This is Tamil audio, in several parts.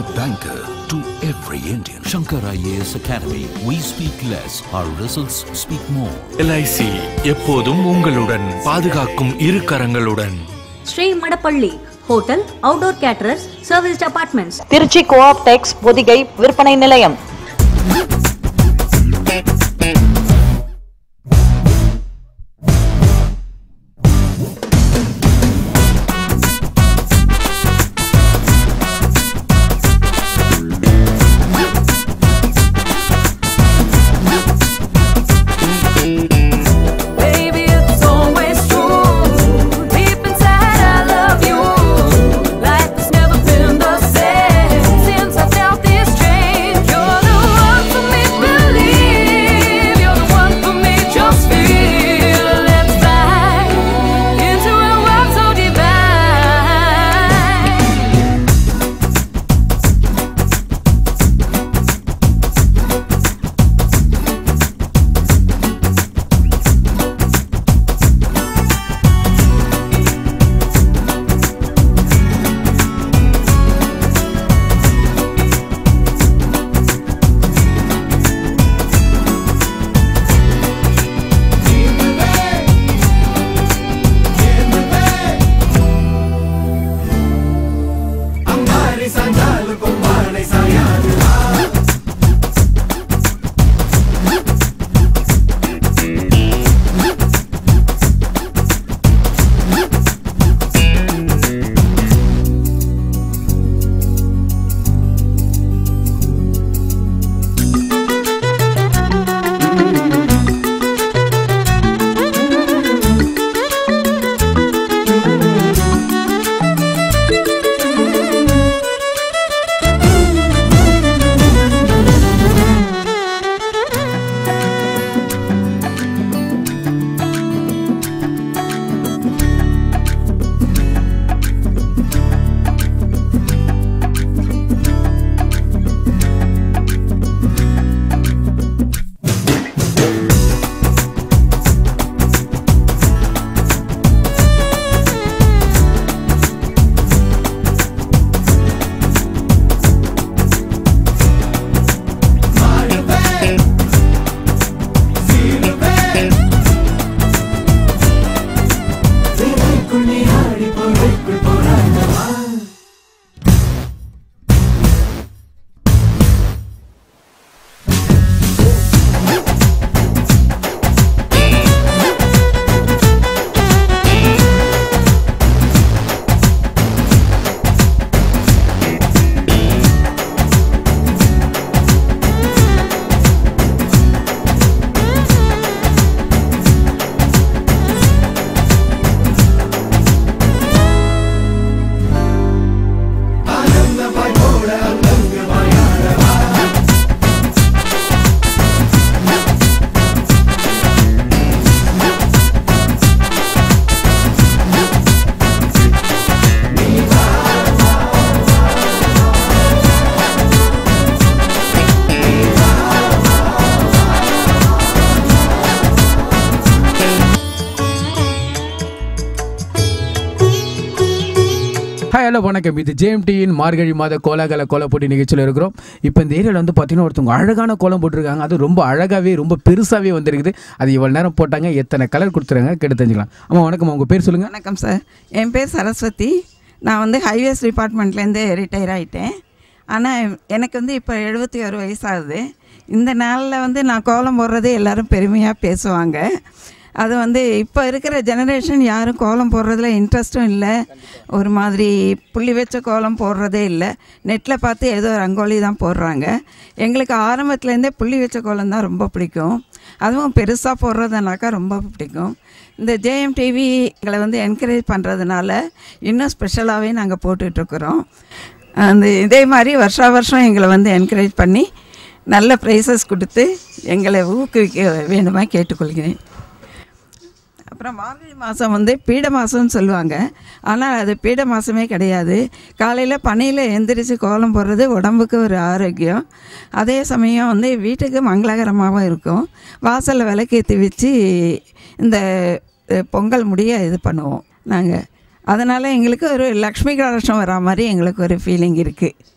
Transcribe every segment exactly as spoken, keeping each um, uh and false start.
a banker to every Indian. Shankar I A S Academy. We speak less. Our results speak more. L I C எப்போதும் உங்களுடன் பாதுகாக்கும் இரு கரங்களுடன். Sri Madappalli hotel outdoor caterers service apartments Tiruchi Co-optex Pothigai விற்பனை நிலையம். ஹாய் ஹலோ வணக்கம். இது ஜேஎம்டியின் மார்கழி மாத கோலாகல கோலம் போட்டி நிகழ்ச்சியில் இருக்கிறோம். இப்போ இந்த ஏரியாவில் வந்து பார்த்தீங்கன்னா ஒருத்தவங்க அழகான கோலம் போட்டிருக்காங்க. அது ரொம்ப அழகாகவே ரொம்ப பெருசாகவே வந்துருக்குது. அது இவ்வளோ நேரம் போட்டாங்க. எத்தனை கலர் கொடுத்துருங்க கேட்டு தெரிஞ்சுக்கலாம். ஆமாம் வணக்கம், உங்கள் பேர் சொல்லுங்கள். வணக்கம் சார், என் பேர் சரஸ்வதி. நான் வந்து ஹைவேஸ் டிபார்ட்மெண்ட்லேருந்து ரிட்டையர் ஆகிட்டேன். ஆனால் எனக்கு வந்து இப்போ எழுபத்தி ஒரு வயசாகுது. இந்த நாளில் வந்து நான் கோலம் போடுறது எல்லோரும் பெருமையாக பேசுவாங்க. அது வந்து இப்போ இருக்கிற ஜெனரேஷன் யாரும் கோலம் போடுறதுல இன்ட்ரெஸ்ட்டும் இல்லை. ஒரு மாதிரி புள்ளி வச்ச கோலம் போடுறதே இல்லை. நெட்டில் பார்த்து ஏதோ ரங்கோலி தான் போடுறாங்க. எங்களுக்கு ஆரம்பத்துலேருந்தே புள்ளி வச்ச கோலம் தான் ரொம்ப பிடிக்கும். அதுவும் பெருசாக போடுறதுனாக்கா ரொம்ப பிடிக்கும். இந்த ஜேஎம் டிவி எங்களை வந்து என்கரேஜ் பண்ணுறதுனால இன்னும் ஸ்பெஷலாகவே நாங்கள் போட்டுட்ருக்குறோம். அந்த இதே மாதிரி வருஷா வருஷம் எங்களை வந்து என்கரேஜ் பண்ணி நல்ல ப்ரைஸஸ் கொடுத்து எங்களை ஊக்குவிக்க வேண்டுமா கேட்டுக்கொள்கிறேன். அப்புறம் மார்கழி மாதம் வந்து பீட மாதம்னு சொல்லுவாங்க. ஆனால் அது பீட மாதமே கிடையாது. காலையில் பனையில் எந்திரிச்சு கோலம் போடுறது உடம்புக்கு ஒரு ஆரோக்கியம். அதே சமயம் வந்து வீட்டுக்கு மங்களகரமாகவும் இருக்கும். வாசலில் விளக்கேற்றி வச்சு இந்த பொங்கல் முடிய இது பண்ணுவோம் நாங்கள். அதனால் எங்களுக்கு ஒரு லக்ஷ்மி கலசம் வரா மாதிரி எங்களுக்கு ஒரு ஃபீலிங் இருக்குது.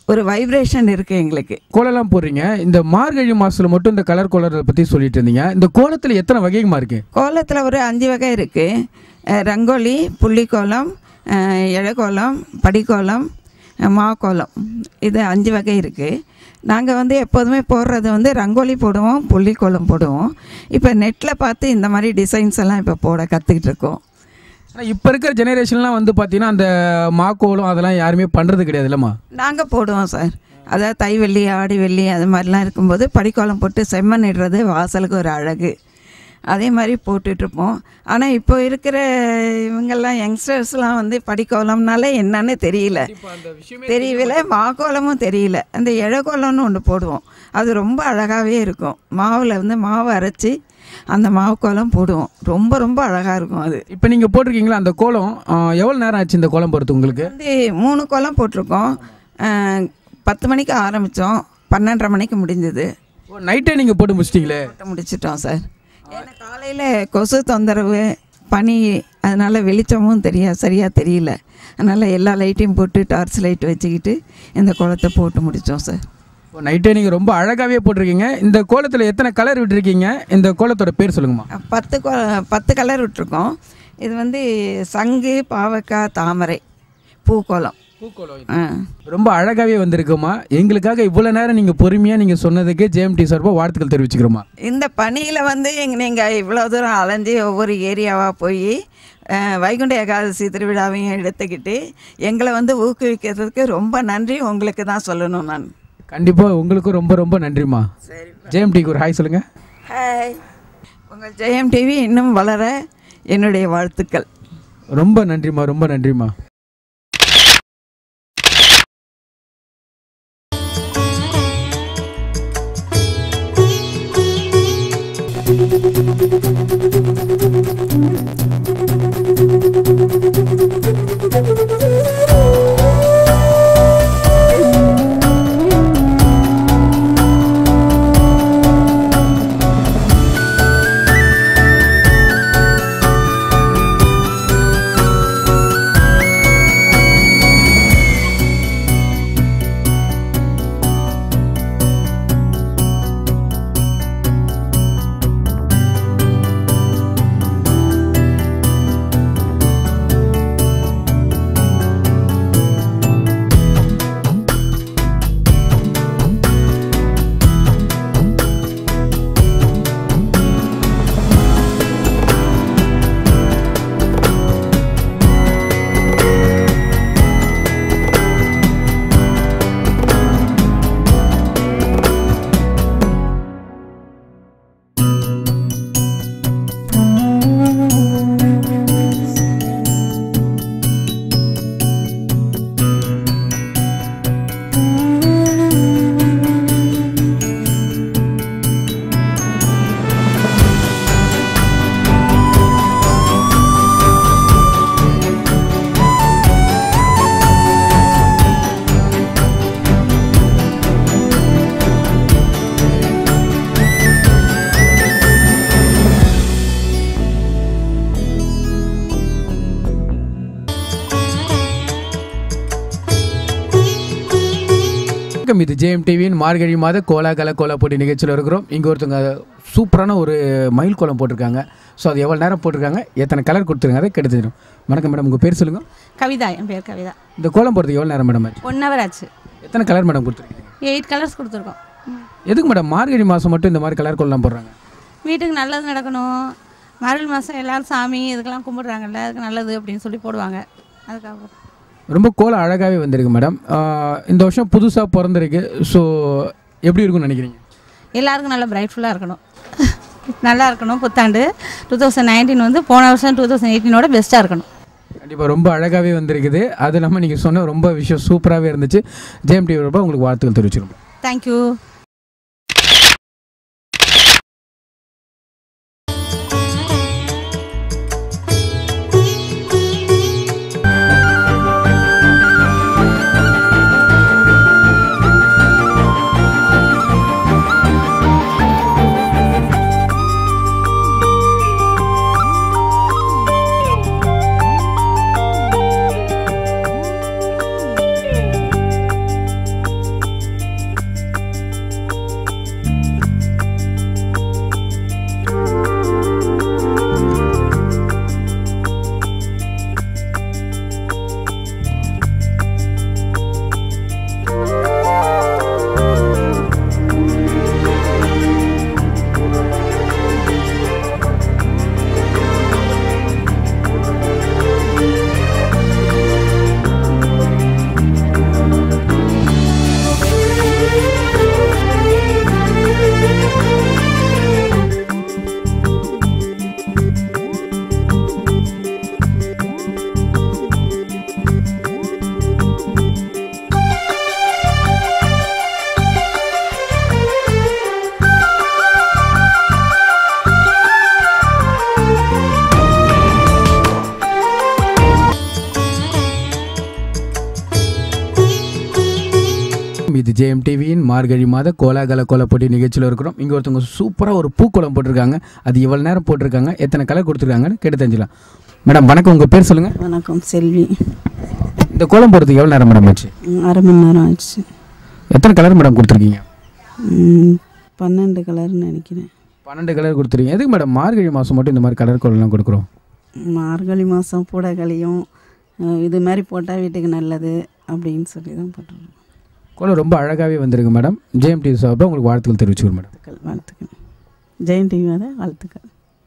ஒரு வைப்ரேஷன் இருக்குது எங்களுக்கு. கோலம்லாம் போடுறீங்க, இந்த மார்கழி மாதத்தில் மட்டும் இந்த கலர் கோலத்தை பற்றி சொல்லிட்டு இருந்தீங்க. இந்த கோலத்தில் எத்தனை வகைமா இருக்குது? கோலத்தில் ஒரு அஞ்சு வகை இருக்குது. ரங்கோலி, புள்ளிக்கோலம், இழக்கோலம், படிக்கோலம், மாக்கோலம், இது அஞ்சு வகை இருக்குது. நாங்கள் வந்து எப்போதுமே போடுறது வந்து ரங்கோலி போடுவோம், புள்ளிக்கோலம் போடுவோம். இப்போ நெட்டில் பார்த்து இந்த மாதிரி டிசைன்ஸ் எல்லாம் இப்போ போட கற்றுக்கிட்டு இருக்கோம். ஆனால் இப்போ இருக்கிற ஜெனரேஷன்லாம் வந்து பார்த்திங்கன்னா அந்த மாக்கோலம் அதெல்லாம் யாருமே பண்ணுறது கிடையாது இல்லைம்மா? நாங்கள் போடுவோம் சார். அதாவது தை வெள்ளி, ஆடி வெள்ளி அது மாதிரிலாம் இருக்கும்போது படிக்கோலம் போட்டு செம்மண் இடுறது வாசலுக்கு ஒரு அழகு. அதே மாதிரி போட்டுட்ருப்போம். ஆனால் இப்போ இருக்கிற இவங்கெல்லாம் யங்ஸ்டர்ஸ்லாம் வந்து படிக்கோலம்னாலே என்னன்னு தெரியல தெரியல மாக்கோலமும் தெரியல. அந்த இழக்கோலம்னு ஒன்று போடுவோம், அது ரொம்ப அழகாகவே இருக்கும். மாவில் வந்து மாவை அரைச்சி அந்த மாவு கோலம் போடுவோம், ரொம்ப ரொம்ப அழகாக இருக்கும் அது. இப்போ நீங்கள் போட்டிருக்கீங்களா அந்த கோலம்? எவ்வளோ நேரம் ஆச்சு இந்த கோலம் போடுறது உங்களுக்கு? வந்து மூணு கோலம் போட்டிருக்கோம். பத்து மணிக்கு ஆரம்பித்தோம், பன்னெண்டரை மணிக்கு முடிஞ்சது. நைட்டே நீங்கள் போட்டு முடிச்சிட்டிங்களே? போட்டு முடிச்சிட்டோம் சார். ஏன்னா காலையில் கொசு தொந்தரவு, பனி, அதனால் வெளிச்சமும் தெரியா சரியாக தெரியல. அதனால் எல்லா லைட்டையும் போட்டு டார்ச் லைட் வச்சுக்கிட்டு இந்த கோலத்தை போட்டு முடித்தோம் சார். நைட்டே நீங்கள் ரொம்ப அழகாகவே போட்டிருக்கீங்க. இந்த கோலத்தில் எத்தனை கலர் விட்டுருக்கீங்க? இந்த கோலத்தோட பேர் சொல்லுங்கம்மா. பத்து கோ பத்து கலர் விட்டுருக்கோம். இது வந்து சங்கு, பாவக்காய், தாமரை பூக்கோலம். பூக்கோலம் ரொம்ப அழகாகவே வந்திருக்குமா. எங்களுக்காக இவ்வளோ நேரம் நீங்கள் பொறுமையாக நீங்கள் சொன்னதுக்கு ஜேஎம்டி சார்பாக வாழ்த்துக்கள் தெரிவிச்சுக்கிறோமா. இந்த பணியில் வந்து எங்கள் நீங்கள் இவ்வளோ தூரம் அலைஞ்சி ஒவ்வொரு ஏரியாவாக போய் வைகுண்ட ஏகாதசி திருவிழாவையும் எடுத்துக்கிட்டு எங்களை வந்து ஊக்குவிக்கிறதுக்கு ரொம்ப நன்றி. உங்களுக்கு தான் சொல்லணும் நான். கண்டிப்பாக உங்களுக்கும் ரொம்ப ரொம்ப நன்றிம்மா. சரி, ஜேஎம்டிக்கு ஒரு ஹாய் சொல்லுங்கள். ஹாய். உங்கள் ஜெயம் டிவி இன்னும் வளர என்னுடைய வாழ்த்துக்கள். ரொம்ப நன்றிம்மா, ரொம்ப நன்றிம்மா. இது ஜேஎம் டிவியின் மார்கழி மாத கோலாகல கோலா போட்டி நிகழ்ச்சியில் இருக்கிறோம். இங்கே ஒருத்தவங்க சூப்பரான ஒரு மயில் கோலம் போட்டிருக்காங்க. ஸோ அது எவ்வளோ நேரம் போட்டிருக்காங்க, எத்தனை கலர் கொடுத்துருங்க அதை கெடுத்துடும். வணக்கம் மேடம், உங்கள் பேர் சொல்லுங்கள். கவிதா, என் பேர் கவிதா. இந்த கோலம் போடுறதுக்கு எவ்வளோ நேரம் மேடம்? ஒன் ஹவர் ஆச்சு. எத்தனை கலர் மேடம் கொடுத்துருக்கீங்க? எயிட் கலர்ஸ் கொடுத்துருக்கோம். எதுக்கு மேடம் மார்கழி மாதம் மட்டும் இந்த மாதிரி கலர் கோலம் போடுறாங்க? வீட்டுக்கு நல்லது நடக்கணும். மார்கழி மாதம் எல்லோரும் சாமி இதுக்கெல்லாம் கும்பிட்றாங்கல்ல, அதுக்கு நல்லது அப்படின்னு சொல்லி போடுவாங்க. அதுக்காக ரொம்ப கோலம் அழகாகவே வந்திருக்கு மேடம். இந்த வருஷம் புதுசாக பிறந்திருக்கு. ஸோ எப்படி இருக்கும்னு நினைக்கிறீங்க? எல்லாருக்கும் நல்லா பிரைட்ஃபுல்லாக இருக்கணும், நல்லா இருக்கணும். புத்தாண்டு டூ தௌசண்ட் நைன்டீன் வந்து போன வருஷம் டூ தௌசண்ட் எயிட்டீனோட பெஸ்ட்டாக இருக்கணும். கண்டிப்பாக ரொம்ப அழகாகவே வந்திருக்குது. அது இல்லாமல் நீங்கள் சொன்ன ரொம்ப விஷயம் சூப்பராகவே இருந்துச்சு. ஜேஎம் டிவி ரொம்ப உங்களுக்கு வாழ்த்துக்கள் தெரிவிச்சிருக்கோம். தேங்க்யூ. வணக்கம். இது ஜேஎம் டிவியின் மார்கழி மாத கோலாகல கோலப்போட்டி நிகழ்ச்சியில் இருக்கிறோம். இங்கே ஒருத்தவங்க சூப்பராக ஒரு பூக்கோலம் போட்டிருக்காங்க. அது இவ்வளோ நேரம் போட்டிருக்காங்க. எத்தனை கலர் கொடுத்துருக்காங்கன்னு கேட்டு தெரிஞ்சிடலாம். மேடம் வணக்கம், உங்கள் பேர் சொல்லுங்கள். வணக்கம், செல்வி. இந்த கோலம் போடுறதுக்கு எவ்வளோ நேரம் மேடம் ஆச்சு? அரை மணி நேரம் ஆச்சு. எத்தனை கலர் மேடம் கொடுத்துருக்கீங்க? பன்னெண்டு கலர்னு நினைக்கிறேன். பன்னெண்டு கலர் கொடுத்துருக்கீங்க. எதுக்கு மேடம் மார்கழி மாதம் மட்டும் இந்த மாதிரி கலர் கோலம்லாம் கொடுக்குறோம்? மார்கழி மாதம் பூடைகளையும் இது மாதிரி போட்டால் வீட்டுக்கு நல்லது அப்படின்னு சொல்லி தான் போட்டுருவோம். கோலம் ரொம்ப அழகாகவே வந்திருக்கு மேடம். ஜேஎம் டிவி சார்பாக உங்களுக்கு வாழ்த்துக்கள் தெரிவிச்சுக்கிறோம் மேடம். வாழ்த்துக்கள் வாழ்த்துக்கள் ஜெயம் டிவியோட வாழ்த்துக்கள்.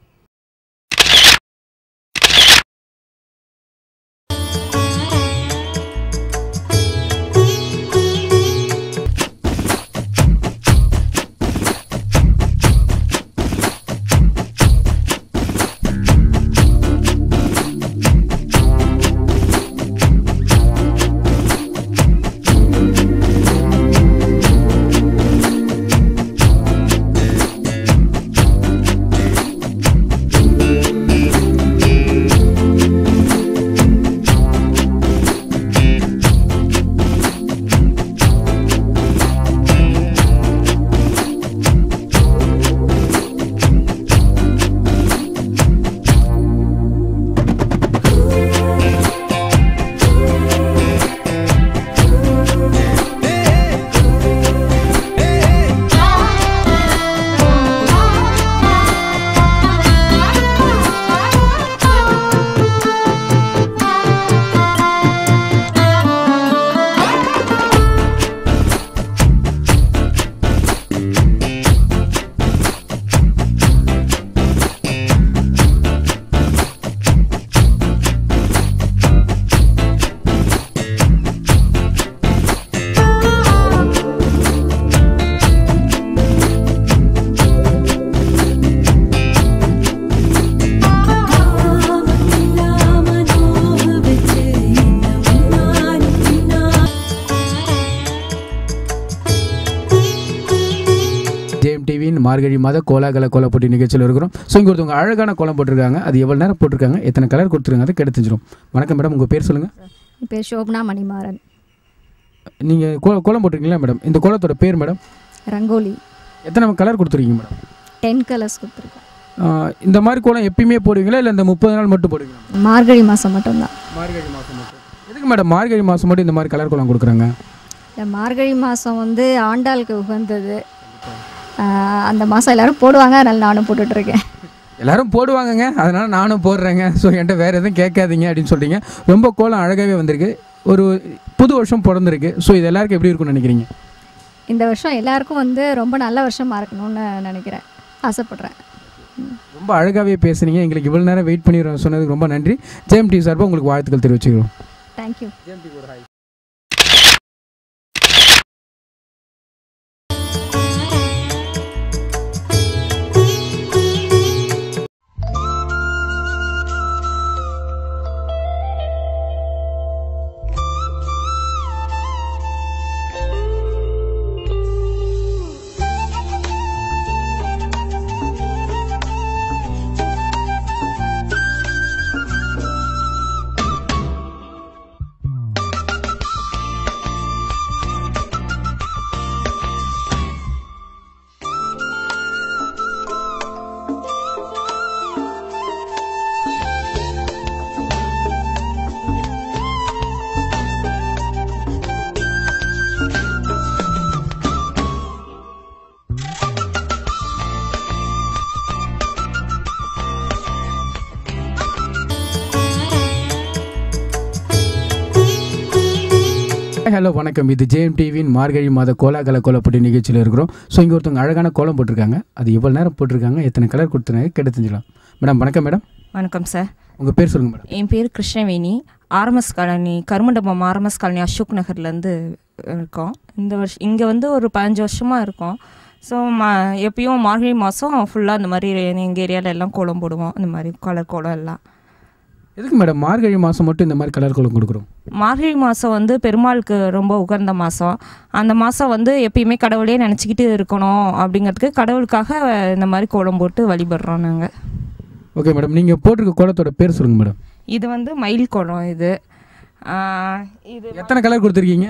டிவியின் மார்கழி மாத கோலாகல கோலப்போட்டி நிகழ்ச்சியில் இருக்கிறோம். ஸோ இங்கே ஒருத்தவங்க அழகான கோலம் போட்டிருக்காங்க. அது எவ்வளோ நேரம் போட்டிருக்காங்க, எத்தனை கலர் கொடுத்துருக்காங்க, அதை கேட்டு தெரிஞ்சிடும். வணக்கம் மேடம், உங்கள் பேர் சொல்லுங்கள். என் பேர் சோபனா மணிமாறன். நீங்கள் கோ கோலம் போட்டிருக்கீங்களா மேடம்? இந்த கோலத்தோட பேர் மேடம்? ரங்கோலி. எத்தனை கலர் கொடுத்துருக்கீங்க மேடம்? டென் கலர்ஸ் கொடுத்துருக்கோம். இந்த மாதிரி கோலம் எப்பயுமே போடுவீங்களா இல்லை இந்த முப்பது நாள் மட்டும் போடுவீங்களா? மார்கழி மாதம் மட்டும்தான். மார்கழி மாதம் மட்டும். எதுக்கு மேடம் மார்கழி மாதம் மட்டும் இந்த மாதிரி கலர் கோலம் கொடுக்குறாங்க? இந்த மார்கழி மாதம் வந்து ஆண்டாளுக்கு உகந்தது. அந்த மாதம் எல்லோரும் போடுவாங்க, அதனால் நானும் போட்டுட்ருக்கேன். எல்லோரும் போடுவாங்கங்க, அதனால் நானும் போடுறேங்க. ஸோ என்கிட்ட வேறு எதுவும் கேட்காதீங்க அப்படின்னு சொல்கிறீங்க. ரொம்ப கோலம் அழகாகவே வந்திருக்கு. ஒரு புது வருஷம் பிறந்திருக்கு. ஸோ இது எல்லாருக்கும் எப்படி இருக்குன்னு நினைக்கிறீங்க? இந்த வருஷம் எல்லாருக்கும் வந்து ரொம்ப நல்ல வருஷமாக இருக்கணும்னு நினைக்கிறேன், ஆசைப்பட்றேன். ரொம்ப அழகாகவே பேசுனீங்க. எங்களுக்கு இவ்வளோ நேரம் வெயிட் பண்ணி சொன்னதுக்கு ரொம்ப நன்றி. ஜேஎம் டிவி சார்பாக உங்களுக்கு வாழ்த்துக்கள் தெரிவிச்சுக்கிறோம். தேங்க்யூ. ஜேஎம் டிவி ஒரு ஹாய். ஹலோ வணக்கம். இது ஜேஎம் டிவியின் மார்கழி மாத கோலாகல கோலப்போட்டி நிகழ்ச்சியில் இருக்கிறோம். ஸோ இங்கே ஒருத்தவங்க அழகான கோலம் போட்டிருக்காங்க. அது எவ்வளோ நேரம் போட்டிருக்காங்க, எத்தனை கலர் கொடுத்துருக்காங்க கேட்டு தெரிஞ்சிடலாம். மேடம் வணக்கம். மேடம் வணக்கம் சார். உங்கள் பேர் சொல்லுங்கள் மேடம். என் பேர் Krishnaveni. RMS colony, Karumandapam RMS colony, Ashok நகர்லேருந்து இருக்கோம். இந்த வருஷம் இங்கே வந்து ஒரு பதினஞ்சு வருஷமாக இருக்கோம். ஸோ மா எப்பயும் மார்கழி மாதம் ஃபுல்லாக இந்த மாதிரி எங்கள் ஏரியாவில் எல்லாம் கோலம் போடுவோம். இந்த மாதிரி கலர் கோலம் எல்லாம். எதுக்கு மேடம் மார்கழி மாதம் மட்டும் இந்த மாதிரி கலர் கோலம் கொடுக்குறோம்? மார்கழி மாதம் வந்து பெருமாளுக்கு ரொம்ப உகந்த மாதம். அந்த மாதம் வந்து எப்பயுமே கடவுளே நினச்சிக்கிட்டு இருக்கணும் அப்படிங்கிறதுக்கு கடவுளுக்காக இந்த மாதிரி கோலம் போட்டு வழிபடுறோம் நாங்கள். ஓகே மேடம், நீங்கள் போட்டிருக்க கோலத்தோட பேர் சொல்லுங்கள் மேடம். இது வந்து மயில் கோலம். இது இது எத்தனை கலர் கொடுத்துருக்கீங்க?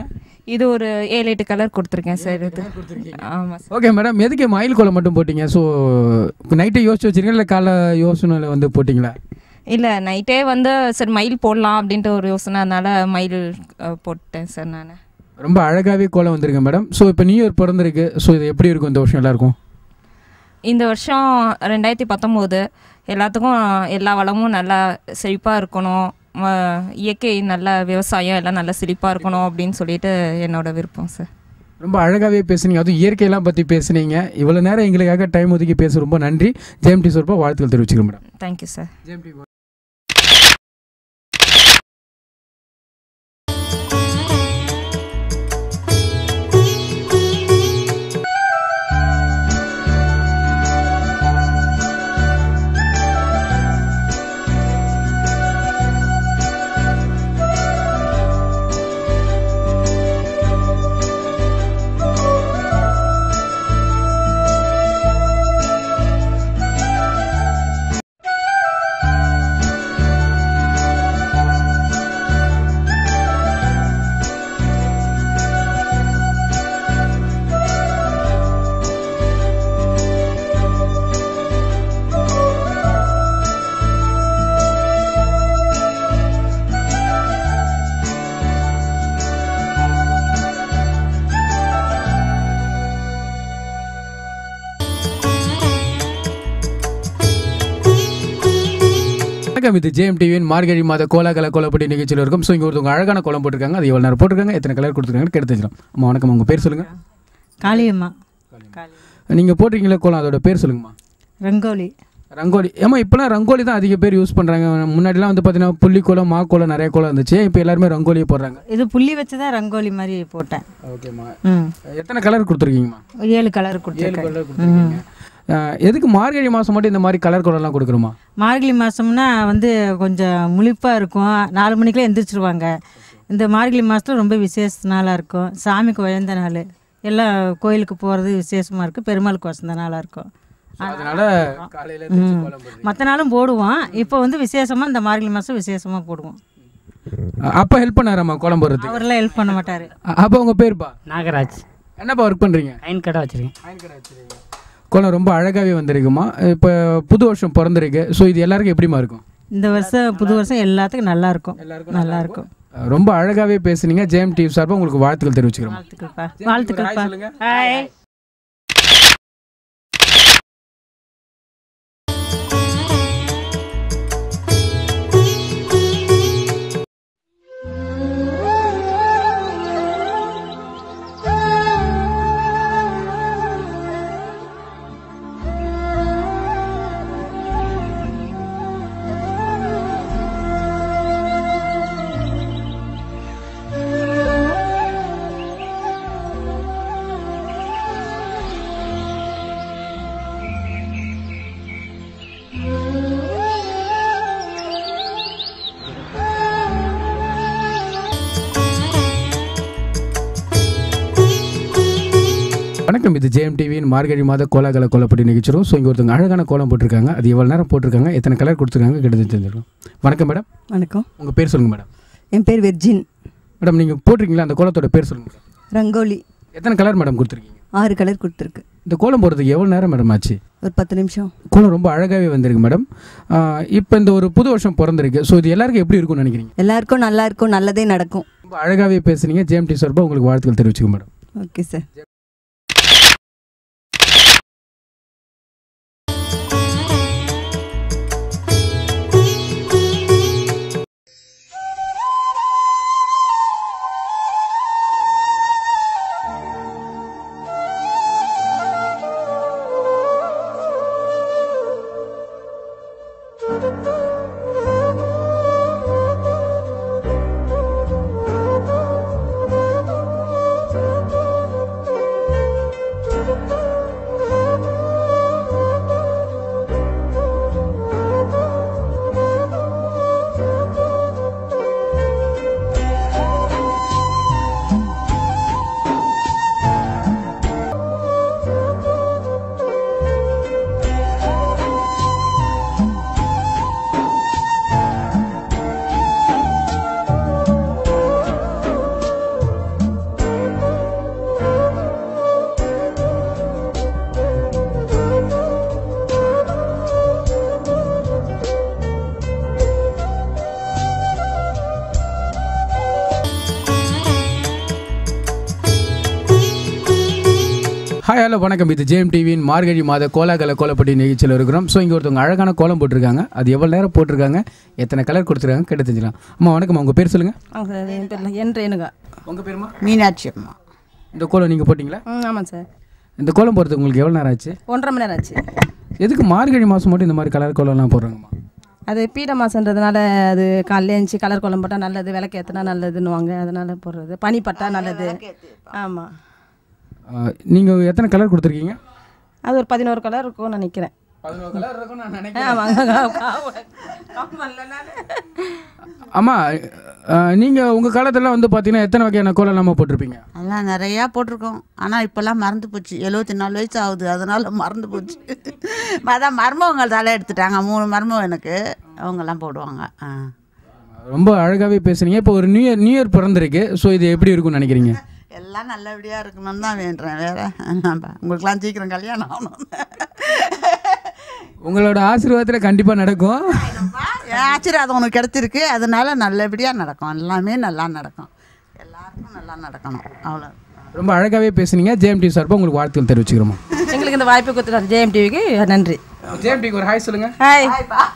இது ஒரு ஏழு எட்டு கலர் கொடுத்துருக்கேன் சார். இது ஆமாம் சார். ஓகே மேடம், எதுக்கு மயில் கோலம் மட்டும் போட்டிங்க? ஸோ நைட்டே யோசிச்சு வச்சிருக்கீங்களா இல்லை காலை யோசனையில் வந்து போட்டிங்களா? இல்லை, நைட்டே வந்து சரி மயில் போடலாம் அப்படின்ட்டு ஒரு யோசனை, அதனால் மயில் போட்டேன் சார் நான். ரொம்ப அழகாகவே கோலம் வந்திருக்கு மேடம். ஸோ இப்போ நியூ இயர் பிறந்திருக்கு, ஸோ இது எப்படி இருக்கும் இந்த வருஷம் எல்லாருக்கும்? இந்த வருஷம் ரெண்டாயிரத்தி பத்தொம்போது எல்லாத்துக்கும் எல்லா வளமும் நல்லா செழிப்பாக இருக்கணும், இயற்கை நல்ல விவசாயம் எல்லாம் நல்லா செழிப்பாக இருக்கணும் அப்படின்னு சொல்லிட்டு என்னோட விருப்பம் சார். ரொம்ப அழகாகவே பேசுனீங்க, அதுவும் இயற்கையெல்லாம் பற்றி பேசுனீங்க. இவ்வளோ நேரம் எங்களுக்காக டைம் ஒதுக்கி பேச ரொம்ப நன்றி. ஜேஎம்டி சார்பாக வாழ்த்துக்கள் தெரிவிச்சுக்கிறேன் மேடம். Thank you sir. ஜேஎம்டி வணக்கம், இது ஜேஎம் டிவியின் மார்கழி மாத கோலாகல கோலப்பட்டி நிகழ்ச்சியில் இருக்கும். ஸோ இங்கே ஒருத்தவங்க அழகான கோலம் போட்டிருக்காங்க, அது எவ்வளோ நேரம் போட்டிருக்காங்க, எத்தனை கலர் கொடுத்துருக்காங்க கெடுத்து வச்சிடும். அம்மா வணக்கம், உங்கள் பேர் சொல்லுங்கள். காளியம்மா. நீங்கள் போட்டிருக்கீங்களா கோலம், அதோட பேர் சொல்லுங்கம்மா. ரங்கோலி. ரங்கோலி. ஏமா இப்போலாம் ரங்கோலி தான் அதிக பேர் யூஸ் பண்ணுறாங்க. முன்னாடிலாம் வந்து பார்த்தீங்கன்னா புள்ளி கோலம், மா கோலம் நிறைய கோலம் இருந்துச்சு. இப்போ எல்லாருமே ரங்கோலியே போடுறாங்க. இது புள்ளி வச்சு தான் ரங்கோலி மாதிரி போட்டேன். ஓகேம்மா. ம். எத்தனை கலர் கொடுத்துருக்கீங்கம்மா? ஏழு கலர் கொடுத்துருக்கேன். ஏழு கலர் கொடுத்துருக்கீங்க. எதுக்கு மார்கழி மாதம் மட்டும் இந்த மாதிரி கலர் கோலம்லாம் கொடுக்குறோமா? மார்கழி மாதம்னா வந்து கொஞ்சம் முழிப்பாக இருக்கும், நாலு மணிக்கெலாம் எந்திரிச்சிருவாங்க. இந்த மார்கழி மாதத்தில் ரொம்ப விசேஷ நாளாக இருக்கும், சாமிக்கு உயர்ந்த நாள், எல்லாம் கோயிலுக்கு போகிறது விசேஷமாக இருக்குது, பெருமாளுக்கு வசந்த நாளாக இருக்கும். அதனால காலையில் மற்ற நாளும் போடுவோம், இப்போ வந்து விசேஷமாக இந்த மார்கழி மாதம் விசேஷமாக போடுவோம். அப்போ ஹெல்ப் பண்ணாராம்மா கோலம் போடுறது? அவரெல்லாம் ஹெல்ப் பண்ண மாட்டார். அப்போ உங்கள் பேருப்பா? நாகராஜ். என்னப்பா ஒர்க் பண்ணுறீங்க? அயன் கடை வச்சுருக்கேன். அயன் கடை வச்சுருக்கீங்க. கோலம் ரொம்ப அழகாகவே வந்திருக்குமா. இப்போ புது வருஷம் பிறந்திருக்கு, ஸோ இது எல்லாருக்கும் எப்படிமா இருக்கும்? இந்த வருஷம் புது வருஷம் எல்லாத்துக்கும் நல்லா இருக்கும். நல்லா இருக்கும். ரொம்ப அழகாகவே பேசுனீங்க. ஜேஎம் டிவி சார்பாக உங்களுக்கு வாழ்த்துக்கள் தெரிவிச்சுக்கிறோம். வாழ்த்துக்கள்ப்பா. வாழ்த்துக்கள்ப்பா. ஹாய். வணக்கம், இது ஜேஎம் டிவியின் மார்கழி மாத கோலாகல கோலப்பட்டி நிகழ்ச்சிரும். ஸோ இங்கே ஒருத்தவங்க அழகான கோலம் போட்டிருக்காங்க, அது எவ்வளோ நேரம் போட்டிருக்காங்க, எத்தனை கலர் கொடுத்துருக்காங்க கிட்ட தெரிஞ்சிருக்கோம். வணக்கம் மேடம். வணக்கம். உங்கள் பேர் சொல்லுங்கள் மேடம். என் பேர் வெர்ஜின். மேடம் நீங்கள் போட்டிருக்கீங்களா, அந்த கோலத்தோட பேர் சொல்லுங்கள். ரங்கோலி. எத்தனை கலர் மேடம் கொடுத்துருக்கீங்க? ஆறு கலர் கொடுத்துருக்கு. இந்த கோலம் போடுறதுக்கு எவ்வளோ நேரம் மேடம் ஆச்சு? ஒரு பத்து நிமிஷம். கோலம் ரொம்ப அழகாகவே வந்திருக்கு மேடம். இப்போ இந்த ஒரு புது வருஷம் பிறந்திருக்கு, ஸோ இது எல்லாருக்கும் எப்படி இருக்கும்னு நினைக்கிறீங்க? எல்லாருக்கும் நல்லா இருக்கும், நல்லதே நடக்கும். ரொம்ப அழகாகவே பேசுனீங்க. ஜேஎம் டிவி சார்பாக உங்களுக்கு வாழ்த்துக்கள் தெரிவிச்சுக்கோ madam. Okay sir. Hi hello வணக்கம். இது ஜேஎம் டிவியின் மார்கழி மாத கோலாகல கோலப்பட்டி நிகழ்ச்சியில் இருக்கிறோம். ஸோ இங்கே ஒருத்தவங்க அழகான கோலம் போட்டிருக்காங்க. அது எவ்வளோ நேரம் போட்டிருக்காங்க, எத்தனை கலர் கொடுத்துருக்காங்க கேட்டு தெரிஞ்சிடலாம். அம்மா வணக்கம், உங்கள் பேர் சொல்லுங்கள். அவங்க என் பேர் என் ரேணுகா. உங்கள் பேருமா? மீனாட்சி அம்மா. இந்த கோலம் நீங்கள் போட்டிங்களா? ம் ஆமாம் சார். இந்த கோலம் போடுறதுக்கு உங்களுக்கு எவ்வளோ நேரம் ஆச்சு? ஒன்றரை மணி நேரம் ஆச்சு. எதுக்கு மார்கழி மாதம் மட்டும் இந்த மாதிரி கலர் கோலம்லாம் போடுறாங்கம்மா? அது பீட மாதன்றதுனால அது காலையில் எழுந்துச்சி கலர் கோலம் போட்டால் நல்லது, விளக்கு ஏற்றினா நல்லதுன்னுவாங்க, அதனால் போடுறது. பனி பட்டா நல்லது. ஆமாம். நீங்கள் எத்தனை கலர் கொடுத்துருக்கீங்க? அது ஒரு பதினோரு கலர் இருக்கும்னு நினைக்கிறேன். பதினோரு கலர் இருக்கும் நான் நினைக்கிறேன். ஆமாம். நீங்கள் உங்கள் காலத்தில் வந்து பார்த்தீங்கன்னா எத்தனை வகையான கோலம் நம்ம போட்டிருப்பீங்க? அதெல்லாம் நிறையா போட்டிருக்கோம். ஆனால் இப்போல்லாம் மறந்து போச்சு. எழுபத்தி நாலு வயசு ஆகுது, அதனால் மறந்து போச்சு. அதான் மருமகங்கள் தலை எடுத்துட்டாங்க. மூணு மருமகம் எனக்கு, அவங்கெல்லாம் போடுவாங்க. ஆ ரொம்ப அழகாகவே பேசுகிறீங்க. இப்போ ஒரு நியூ இயர் நியூ இயர் பிறந்திருக்கு. ஸோ இது எப்படி இருக்கும்னு நினைக்கிறீங்க? எல்லாம் நல்லபடியாக இருக்கணும்னு தான் வேண்டுறேன். வேறு உங்களுக்கெல்லாம் சீக்கிரம் கல்யாணம் ஆகணும். உங்களோட ஆசீர்வாதத்தில் கண்டிப்பாக நடக்கும். என் ஆசீர்வாதம் உனக்கு கிடச்சிருக்கு, அதனால நல்லபடியாக நடக்கும். எல்லாமே நல்லா நடக்கும், எல்லாருக்கும் நல்லா நடக்கணும். அவ்வளோ. ரொம்ப அழகாகவே பேசுனீங்க. ஜேஎம் டிவி சார்பாக உங்களுக்கு வாழ்த்துக்கள் தெரிவிச்சுக்கிறோம். எங்களுக்கு இந்த வாய்ப்பு கொடுத்துட்டாரு ஜேஎம் டிவிக்கு நன்றி. ஜேஎம் டிவிக்கு ஒரு ஹாய் சொல்லுங்கள். ஹாய்.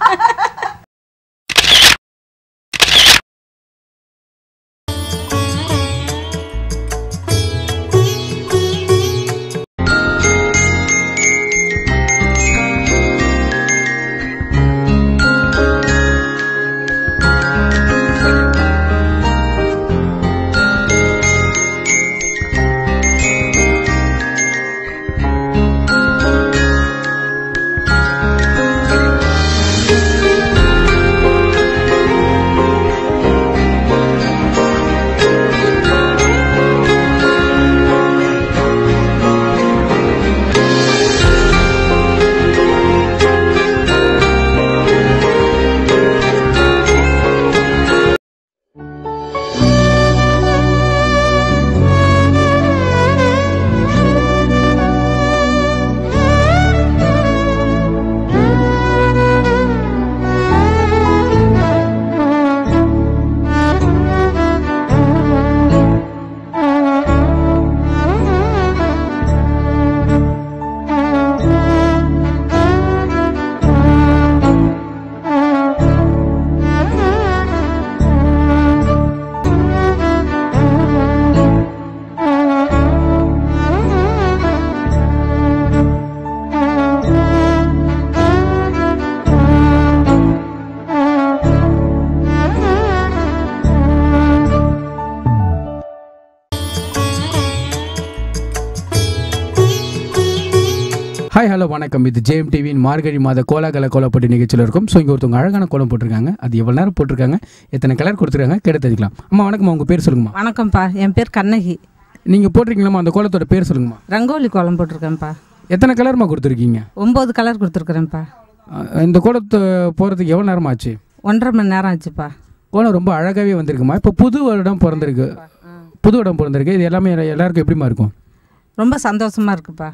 ஹாய் ஹலோ வணக்கம். இது ஜேஎம் டிவியின் மார்கழி மாத கோலாகல கோலப்பட்டி நிகழ்ச்சியில் இருக்கும். ஸோ இங்கே ஒருத்தவங்க அழகான கோலம் போட்டிருக்காங்க. அது எவ்வளோ நேரம் போட்டிருக்காங்க, எத்தனை கலர் கொடுத்துருக்காங்க கேட்டு தெரிஞ்சுக்கலாம். அம்மா வணக்கம்மா, உங்கள் பேர் சொல்லுங்கம்மா. வணக்கம்ப்பா, என் பேர் கண்ணகி. நீங்கள் போட்டிருக்கீங்களாம்மா, அந்த கோலத்தோட பேர் சொல்லுங்கம்மா. ரங்கோலி கோலம் போட்டிருக்கேன்ப்பா. எத்தனை கலர்மா கொடுத்துருக்கீங்க? ஒம்பது கலர் கொடுத்துருக்குறேன்ப்பா. இந்த கோலத்தை போகிறதுக்கு எவ்வளோ நேரம் ஆச்சு? ஒன்றரை மணி நேரம் ஆச்சுப்பா. கோலம் ரொம்ப அழகாகவே வந்திருக்குமா. இப்போ புது வருடம் பிறந்திருக்கு, புது வருடம் பிறந்திருக்கு. இது எல்லாமே எல்லாருக்கும் எப்படிமா இருக்கும்? ரொம்ப சந்தோஷமாக இருக்குப்பா.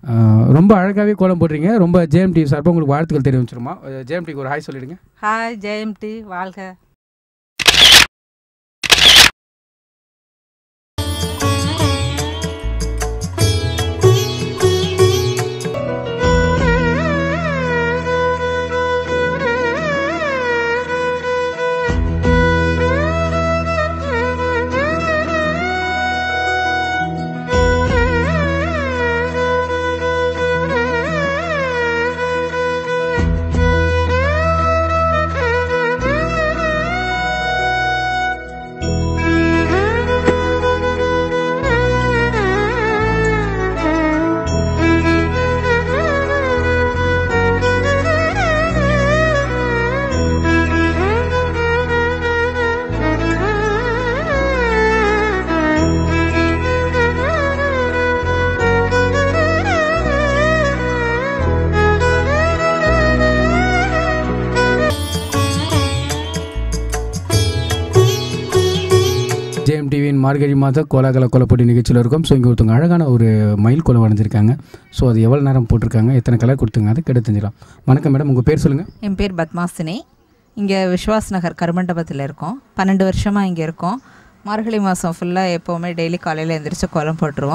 ரொம்ப அழகாகவே கோலம் போடுறீங்க. ரொம்ப ஜேஎம் டிவி சார்பாக உங்களுக்கு வாழ்த்துக்கள் தெரிவிச்சிருமா. ஜேஎம் டிவிக்கு ஒரு ஹாய் சொல்லிடுங்க. ஹாய் ஜேஎம் டி, வாழ்க. ஜேஎம் டிவியின் மார்கழி மாத கோலாகல கோலப்பட்டி நிகழ்ச்சியில் இருக்கும். ஸோ இங்கே ஒருத்தவங்க அழகான ஒரு மயில் கோலம் வரைஞ்சிருக்காங்க. ஸோ அது எவ்வளோ நேரம் போட்டிருக்காங்க, எத்தனை கலர் கொடுத்துங்க, அதை கெடுத்து தெரிஞ்சிடலாம். வணக்கம் மேடம், உங்கள் பேர் சொல்லுங்கள். என் பேர் பத்மாசினி. இங்கே விஸ்வாஸ் நகர் கருமண்டபத்தில் இருக்கோம். பன்னெண்டு வருஷமாக இங்கே இருக்கோம். மார்கழி மாதம் ஃபுல்லாக எப்போவுமே டெய்லி காலையில் எழுந்திரிச்சு கோலம் போட்டுருவோம்.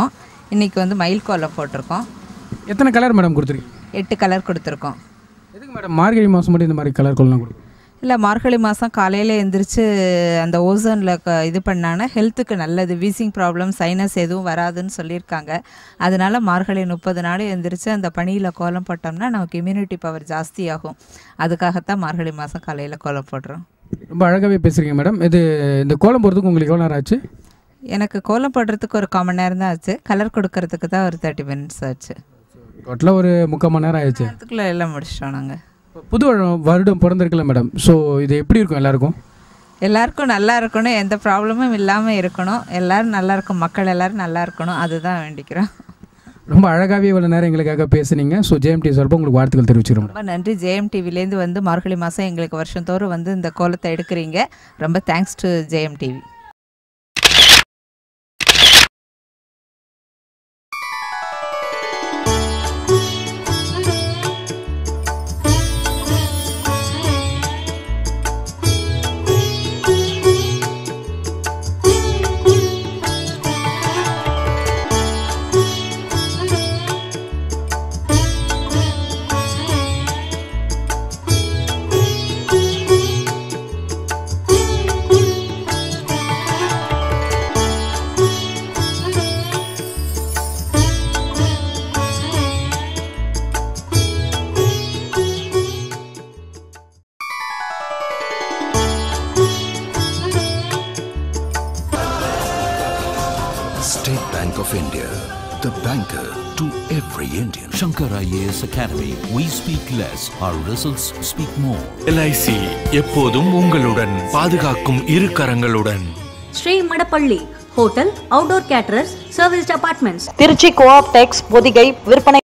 இன்றைக்கி வந்து மயில் கோலம் போட்டிருக்கோம். எத்தனை கலர் மேடம் கொடுத்துருக்கீங்க? எட்டு கலர் கொடுத்துருக்கோம். எதுக்கு மேடம் மார்கழி மாதம் மட்டும் இந்த மாதிரி கலர் கோலம் கொடுக்கும்? இல்லை, மார்கழி மாதம் காலையில் எழுந்திரிச்சு அந்த ஓசோனில் க இது பண்ணாங்கன்னா ஹெல்த்துக்கு நல்லது. வீசிங் ப்ராப்ளம், சைனஸ் எதுவும் வராதுன்னு சொல்லியிருக்காங்க. அதனால் மார்கழி முப்பது நாள் எழுந்திரிச்சு அந்த பனியில் கோலம் போட்டோம்னா நமக்கு இம்யூனிட்டி பவர் ஜாஸ்தியாகும். அதுக்காகத்தான் மார்கழி மாதம் காலையில் கோலம் போடுறோம். ரொம்ப அழகாகவே பேசுகிறீங்க மேடம். இது இந்த கோலம் போடுறதுக்கு உங்களுக்கு எவ்வளோ நேரம் ஆச்சு? எனக்கு கோலம் போடுறதுக்கு ஒரு கால் மணி நேரம் தான் ஆச்சு. கலர் கொடுக்கறதுக்கு தான் ஒரு தேர்ட்டி மினிட்ஸ் ஆச்சு. டோட்டலாக ஒரு முக்கால் மணி நேரம் ஆயிடுச்சு. அதுக்குள்ளே எல்லாம் முடிச்சிட்டோம் நாங்கள். புது வருடம் பிறந்திருக்கல மேடம். ஸோ இது எப்படி இருக்கும் எல்லாருக்கும்? எல்லாருக்கும் நல்லா இருக்கணும், எந்த ப்ராப்ளமும் இல்லாமல் இருக்கணும், எல்லோரும் நல்லா இருக்கும், மக்கள் எல்லோரும் நல்லா இருக்கணும், அதுதான் வேண்டிக்கிறோம். ரொம்ப அழகாகவே இவ்வளோ நேரம் எங்களுக்காக பேசுனீங்க. ஸோ ஜேஎம்டி சார்பாக உங்களுக்கு வாழ்த்துக்கள் தெரிவிச்சுக்கிறோம். ரொம்ப நன்றி. ஜேஎம் டிவிலேருந்து வந்து மார்கழி மாதம் எங்களுக்கு வருஷந்தோறும் வந்து இந்த கோலத்தை எடுக்கிறீங்க. ரொம்ப thanks to JM TV. State Bank of India, the banker to every Indian. Shankar I A S Academy, we speak less, our results speak more. L I C எப்போதும் உங்களுடன், பாதுகாக்கும் இரு கரங்களுடன். Sri Madappalli hotel, outdoor caterers, serviced apartments. Tiruchi Co-optex Pothigai விற்பனை